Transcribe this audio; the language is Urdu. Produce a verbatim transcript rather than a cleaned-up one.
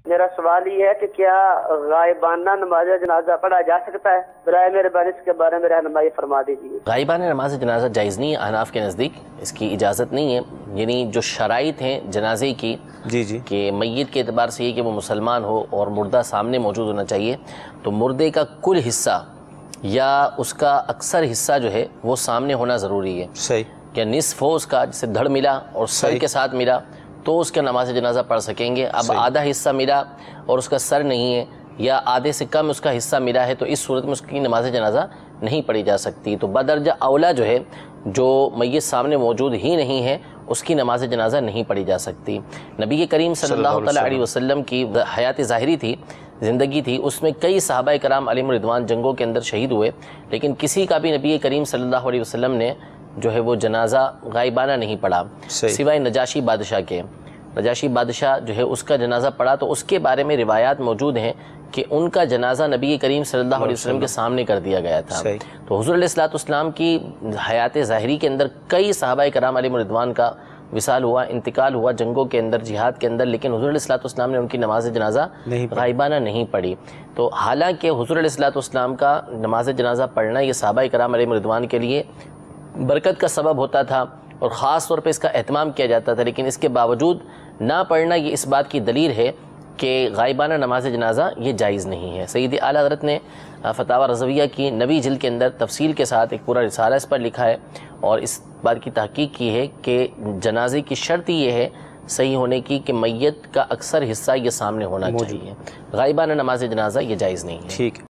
میرا سوال یہ ہے کہ کیا غائبانہ نماز جنازہ پڑھا جا سکتا ہے؟ برائے مہربانی اس کے بارے میں رہنمائی فرما دیجیے۔ غائبانہ نماز جنازہ جائز نہیں ہے احناف کے نزدیک، اس کی اجازت نہیں ہے۔ یعنی جو شرائط ہیں جنازے کی جی جی کہ میت کے اعتبار سے یہ کہ وہ مسلمان ہو اور مردہ سامنے موجود ہونا چاہیے، تو مردے کا کل حصہ یا اس کا اکثر حصہ جو ہے وہ سامنے ہونا ضروری ہے۔ صحیح، یا نصف ہو اس کا، جسے دھڑ ملا اور سر کے ساتھ ملا تو اس کا نماز جنازہ پڑھ سکیں گے۔ اب آدھا حصہ ملا اور اس کا سر نہیں ہے یا آدھے سے کم اس کا حصہ ملا ہے تو اس صورت میں اس کی نماز جنازہ نہیں پڑھی جا سکتی۔ تو بدرجہ اولا جو ہے جو میت سامنے موجود ہی نہیں ہے اس کی نماز جنازہ نہیں پڑھی جا سکتی۔ نبی کریم صلی اللہ تعالیٰ علیہ وسلم کی حیات ظاہری تھی، زندگی تھی، اس میں کئی صحابہ کرام علیہم رضوان جنگوں کے اندر شہید ہوئے، لیکن کسی کا بھی نبی کریم صلی اللہ علیہ وسلم نے جو ہے وہ جنازہ غائبانہ نہیں پڑھا سوائے نجاشی بادشاہ کے۔ نجاشی بادشاہ جو ہے اس کا جنازہ پڑھا تو اس کے بارے میں روایات موجود ہیں کہ ان کا جنازہ نبی کریم صلی اللہ علیہ وسلم کے سامنے کر دیا گیا تھا۔ تو حضور علیہ الصلوۃ والسلام کی حیات ظاہری کے اندر کئی صحابہ کرام علیہم رضوان کا وصال ہوا، انتقال ہوا جنگوں کے اندر، جہاد کے اندر، لیکن حضور علیہ الصلوۃ والسلام نے ان کی نماز جنازہ غائبانہ نہیں پڑھی۔ تو حالانکہ حضور علیہ الصلوۃ والسلام کا نماز جنازہ پڑھنا یہ صحابہ کرام علیہم رضوان کے لیے برکت کا سبب ہوتا تھا اور خاص طور پہ اس کا اہتمام کیا جاتا تھا، لیکن اس کے باوجود نہ پڑھنا یہ اس بات کی دلیل ہے کہ غائبانہ نماز جنازہ یہ جائز نہیں ہے۔ سید اعلیٰ حضرت نے فتاوی رضویہ کی نویں جلد کے اندر تفصیل کے ساتھ ایک پورا رسالہ اس پر لکھا ہے اور اس بات کی تحقیق کی ہے کہ جنازے کی شرط یہ ہے صحیح ہونے کی کہ میت کا اکثر حصہ یہ سامنے ہونا چاہیے، غائبانہ نماز جنازہ یہ جائز نہیں ہے۔ ٹھیک